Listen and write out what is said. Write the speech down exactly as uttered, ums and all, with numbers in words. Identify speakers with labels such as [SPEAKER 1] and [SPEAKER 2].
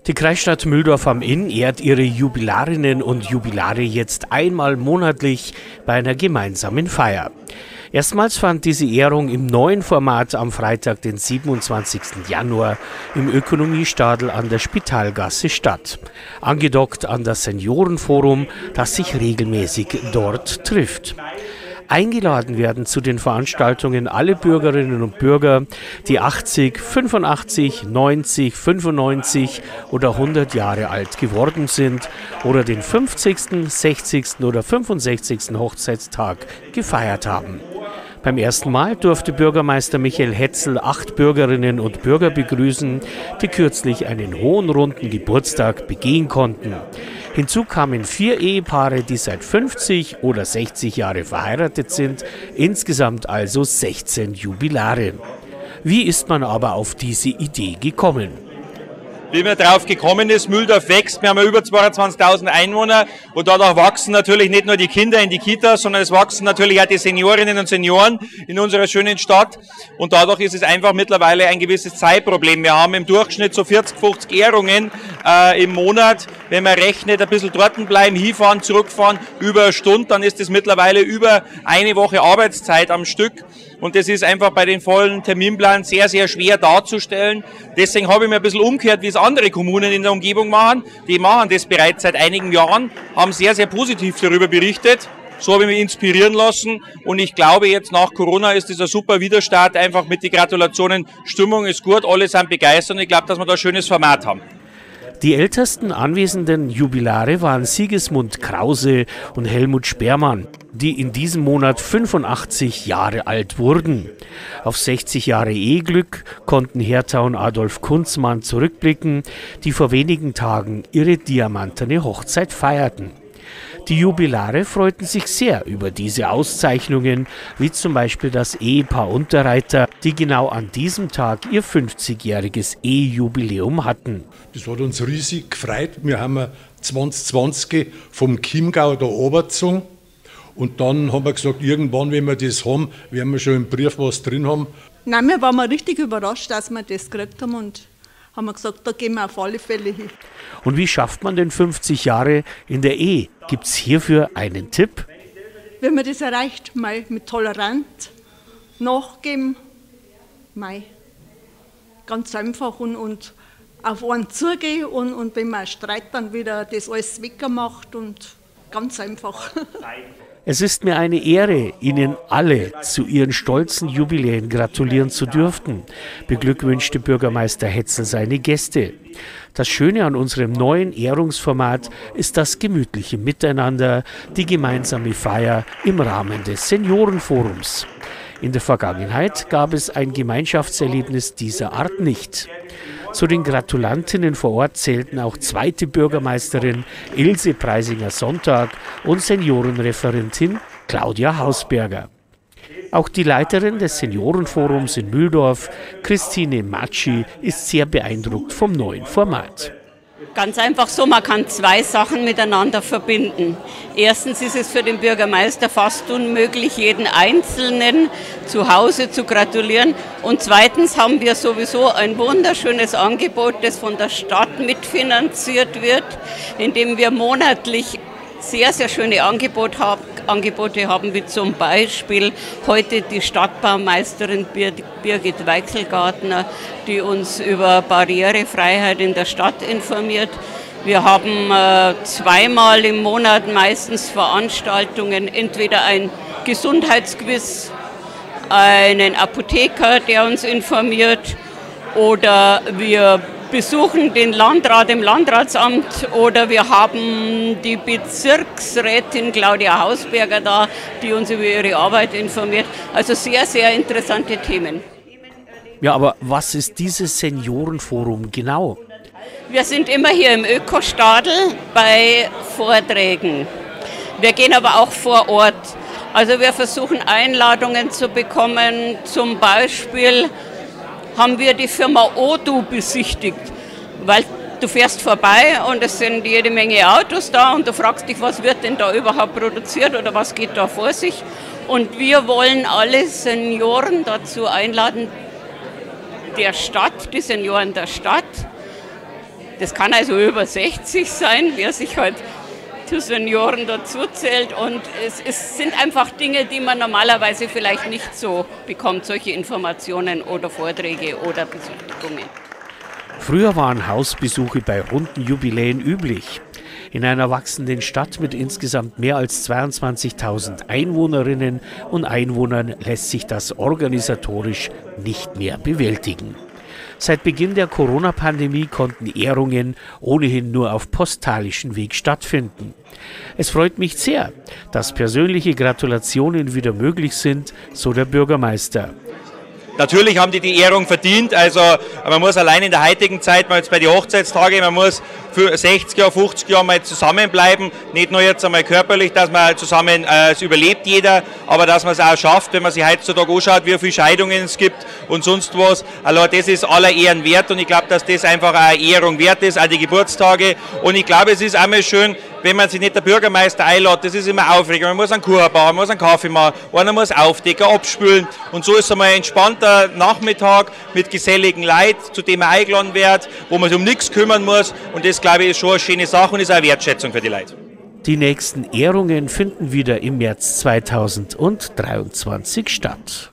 [SPEAKER 1] Die Kreisstadt Mühldorf am Inn ehrt ihre Jubilarinnen und Jubilare jetzt einmal monatlich bei einer gemeinsamen Feier. Erstmals fand diese Ehrung im neuen Format am Freitag, den siebenundzwanzigsten Januar, im Ökonomiestadel an der Spitalgasse statt. Angedockt an das Seniorenforum, das sich regelmäßig dort trifft. Eingeladen werden zu den Veranstaltungen alle Bürgerinnen und Bürger, die achtzig, fünfundachtzig, neunzig, fünfundneunzig oder hundert Jahre alt geworden sind oder den fünfzigsten, sechzigsten oder fünfundsechzigsten Hochzeitstag gefeiert haben. Beim ersten Mal durfte Bürgermeister Michael Hetzel acht Bürgerinnen und Bürger begrüßen, die kürzlich einen hohen runden Geburtstag begehen konnten. Hinzu kamen vier Ehepaare, die seit fünfzig oder sechzig Jahre verheiratet sind, insgesamt also sechzehn Jubilare. Wie ist man aber auf diese Idee gekommen?
[SPEAKER 2] Wie man drauf gekommen ist, Mühldorf wächst, wir haben ja über zweiundzwanzigtausend Einwohner und dadurch wachsen natürlich nicht nur die Kinder in die Kitas, sondern es wachsen natürlich auch die Seniorinnen und Senioren in unserer schönen Stadt und dadurch ist es einfach mittlerweile ein gewisses Zeitproblem. Wir haben im Durchschnitt so vierzig, fünfzig Ehrungen äh, im Monat. Wenn man rechnet, ein bisschen dort bleiben, hinfahren, zurückfahren, über eine Stunde, dann ist es mittlerweile über eine Woche Arbeitszeit am Stück. Und das ist einfach bei den vollen Terminplänen sehr, sehr schwer darzustellen. Deswegen habe ich mir ein bisschen umgekehrt, wie es andere Kommunen in der Umgebung machen. Die machen das bereits seit einigen Jahren, haben sehr, sehr positiv darüber berichtet. So habe ich mich inspirieren lassen. Und ich glaube, jetzt nach Corona ist das ein super Widerstart, einfach mit den Gratulationen. Stimmung ist gut, alle sind begeistert und ich glaube, dass wir da ein schönes Format haben.
[SPEAKER 1] Die ältesten anwesenden Jubilare waren Sigismund Krause und Helmut Spermann, die in diesem Monat fünfundachtzig Jahre alt wurden. Auf sechzig Jahre Eheglück konnten Hertha und Adolf Kunzmann zurückblicken, die vor wenigen Tagen ihre diamantene Hochzeit feierten. Die Jubilare freuten sich sehr über diese Auszeichnungen, wie zum Beispiel das Ehepaar Unterreiter, die genau an diesem Tag ihr fünfzigjähriges Ehejubiläum hatten.
[SPEAKER 3] Das hat uns riesig gefreut. Wir haben zwanzig zwanzig vom Chiemgau da runtergezogen. Und dann haben wir gesagt, irgendwann, wenn wir das haben, werden wir schon im Brief was drin haben.
[SPEAKER 4] Nein, wir waren richtig überrascht, dass wir das gekriegt haben und haben wir gesagt, da gehen wir auf alle Fälle hin.
[SPEAKER 1] Und wie schafft man denn fünfzig Jahre in der Ehe? Gibt es hierfür einen Tipp?
[SPEAKER 4] Wenn man das erreicht, mal mit Toleranz nachgeben, mal ganz einfach und, und auf einen zugehen und, und wenn man Streit dann wieder das alles wegmacht und ganz einfach.
[SPEAKER 1] Es ist mir eine Ehre, Ihnen alle zu Ihren stolzen Jubiläen gratulieren zu dürfen, beglückwünschte Bürgermeister Hetzel seine Gäste. Das Schöne an unserem neuen Ehrungsformat ist das gemütliche Miteinander, die gemeinsame Feier im Rahmen des Seniorenforums. In der Vergangenheit gab es ein Gemeinschaftserlebnis dieser Art nicht. Zu den Gratulantinnen vor Ort zählten auch zweite Bürgermeisterin Ilse Preisinger-Sonntag und Seniorenreferentin Claudia Hausberger. Auch die Leiterin des Seniorenforums in Mühldorf, Christine Matschi, ist sehr beeindruckt vom neuen Format.
[SPEAKER 5] Ganz einfach so, man kann zwei Sachen miteinander verbinden. Erstens ist es für den Bürgermeister fast unmöglich, jeden Einzelnen zu Hause zu gratulieren. Und zweitens haben wir sowieso ein wunderschönes Angebot, das von der Stadt mitfinanziert wird, indem wir monatlich sehr, sehr schöne Angebote haben, Angebote haben, wie zum Beispiel heute die Stadtbaumeisterin Birgit Weichselgartner, die uns über Barrierefreiheit in der Stadt informiert. Wir haben äh, zweimal im Monat meistens Veranstaltungen, entweder ein Gesundheitsquiz, einen Apotheker, der uns informiert, oder wir besuchen den Landrat im Landratsamt oder wir haben die Bezirksrätin Claudia Hausberger da, die uns über ihre Arbeit informiert. Also sehr, sehr interessante Themen.
[SPEAKER 1] Ja, aber was ist dieses Seniorenforum genau?
[SPEAKER 5] Wir sind immer hier im Ökostadel bei Vorträgen. Wir gehen aber auch vor Ort. Also wir versuchen Einladungen zu bekommen, zum Beispiel haben wir die Firma Odu besichtigt, weil du fährst vorbei und es sind jede Menge Autos da und du fragst dich, was wird denn da überhaupt produziert oder was geht da vor sich. Und wir wollen alle Senioren dazu einladen, der Stadt, die Senioren der Stadt, Das kann also über sechzig sein, wer sich halt zu Senioren dazu zählt. Und es, es sind einfach Dinge, die man normalerweise vielleicht nicht so bekommt, solche Informationen oder Vorträge oder Besuchungen.
[SPEAKER 1] Früher waren Hausbesuche bei runden Jubiläen üblich. In einer wachsenden Stadt mit insgesamt mehr als zweiundzwanzigtausend Einwohnerinnen und Einwohnern lässt sich das organisatorisch nicht mehr bewältigen. Seit Beginn der Corona-Pandemie konnten Ehrungen ohnehin nur auf postalischen Weg stattfinden. Es freut mich sehr, dass persönliche Gratulationen wieder möglich sind, so der Bürgermeister.
[SPEAKER 2] Natürlich haben die die Ehrung verdient, also man muss allein in der heutigen Zeit, mal jetzt bei den Hochzeitstagen, man muss für sechzig Jahre, fünfzig Jahre mal zusammenbleiben, nicht nur jetzt einmal körperlich, dass man zusammen, äh, es überlebt jeder, aber dass man es auch schafft, wenn man sich heutzutage anschaut, wie viele Scheidungen es gibt und sonst was. Also das ist aller Ehren wert und ich glaube, dass das einfach eine Ehrung wert ist, auch die Geburtstage, und ich glaube, es ist einmal schön, wenn man sich nicht der Bürgermeister einlädt, das ist immer aufregend. Man muss einen Kuchen bauen, man muss einen Kaffee machen, einer muss aufdecken, abspülen. Und so ist es einmal ein entspannter Nachmittag mit geselligen Leuten, zu dem man eingeladen wird, wo man sich um nichts kümmern muss. Und das, glaube ich, ist schon eine schöne Sache und ist auch eine Wertschätzung für die Leute.
[SPEAKER 1] Die nächsten Ehrungen finden wieder im März zweitausenddreiundzwanzig statt.